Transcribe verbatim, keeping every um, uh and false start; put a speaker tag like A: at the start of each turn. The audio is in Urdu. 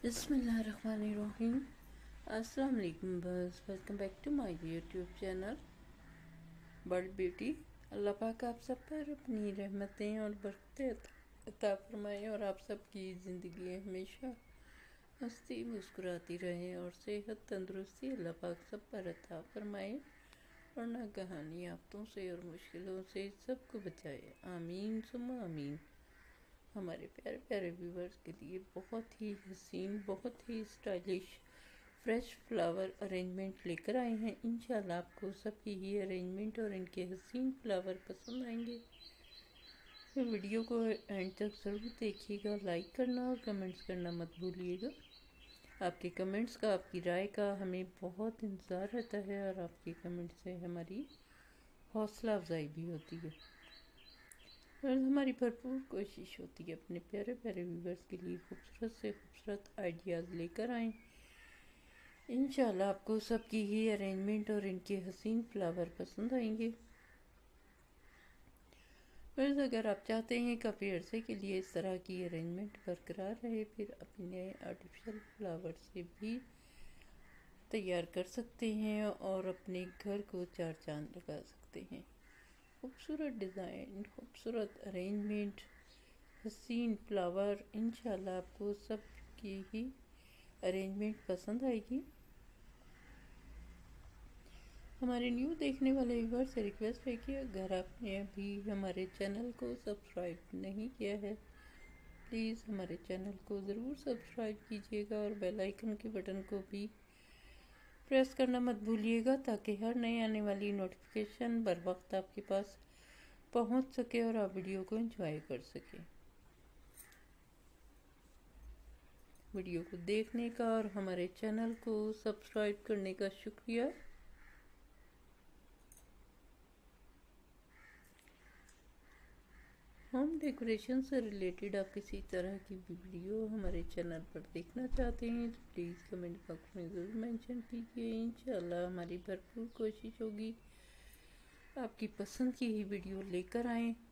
A: بسم اللہ الرحمن الرحیم۔ السلام علیکم بس welcome back to my YouTube channel bird beauty. اللہ پاک آپ سب پر اپنی رحمتیں اور برکتیں عطا فرمائے اور آپ سب کی زندگی ہمیشہ ہنستی مسکراتی رہے اور صحت تندرستی اللہ پاک سب پر عطا فرمائے اور ناگہانی آفتوں سے اور مشکلوں سے سب کو بچائے، آمین ثم آمین۔ ہمارے پیارے پیارے ویورز کے لیے بہت ہی حسین، بہت ہی اسٹائلش فریش فلاور ارینجمنٹ لے کر آئے ہیں۔ انشاءاللہ آپ کو سب کی ہی ارینجمنٹ اور ان کے حسین فلاور پسند آئیں گے۔ ویڈیو کو اینڈ تک ضرور دیکھیے گا، لائک کرنا اور کمنٹس کرنا مت بھولیے گا۔ آپ کے کمنٹس کا، آپ کی رائے کا ہمیں بہت انتظار رہتا ہے اور آپ کے کمنٹ سے ہماری حوصلہ افزائی بھی ہوتی ہے اور ہماری بھرپور کوشش ہوتی ہے اپنے پیارے پیارے ویورز کے لیے خوبصورت سے خوبصورت آئیڈیاز لے کر آئیں۔ انشاءاللہ آپ کو سب کی ہی ارینجمنٹ اور ان کے حسین فلاور پسند آئیں گے۔ ویسے اگر آپ چاہتے ہیں کافی عرصے کے لیے اس طرح کی ارینجمنٹ برقرار رہے، پھر اپنے آرٹیفیشل فلاور سے بھی تیار کر سکتے ہیں اور اپنے گھر کو چار چاند لگا سکتے ہیں۔ خوبصورت ڈیزائن، خوبصورت ارینجمنٹ، حسین فلاور، انشاءاللہ آپ کو سب کی ہی ارینجمنٹ پسند آئے گی۔ ہمارے نیو دیکھنے والے ویور سے ریکویسٹ ہے کہ اگر آپ نے ابھی ہمارے چینل کو سبسکرائب نہیں کیا ہے، پلیز ہمارے چینل کو ضرور سبسکرائب کیجیے گا اور بیل آئیکن کے بٹن کو بھی پریس کرنا مت بھولیے گا تاکہ ہر نئے آنے والی نوٹیفیکیشن بر وقت آپ کے پاس پہنچ سکے اور آپ ویڈیو کو انجوائے کر سکیں۔ ویڈیو کو دیکھنے کا اور ہمارے چینل کو سبسکرائب کرنے کا شکریہ۔ ہوم ڈیکوریشن سے ریلیٹڈ آپ کسی طرح کی بھی ویڈیو ہمارے چینل پر دیکھنا چاہتے ہیں تو پلیز کمنٹ باکس میں ضرور مینشن کیجیے۔ انشاءاللہ ہماری بھرپور کوشش ہوگی آپ کی پسند کی ہی ویڈیو لے کر آئیں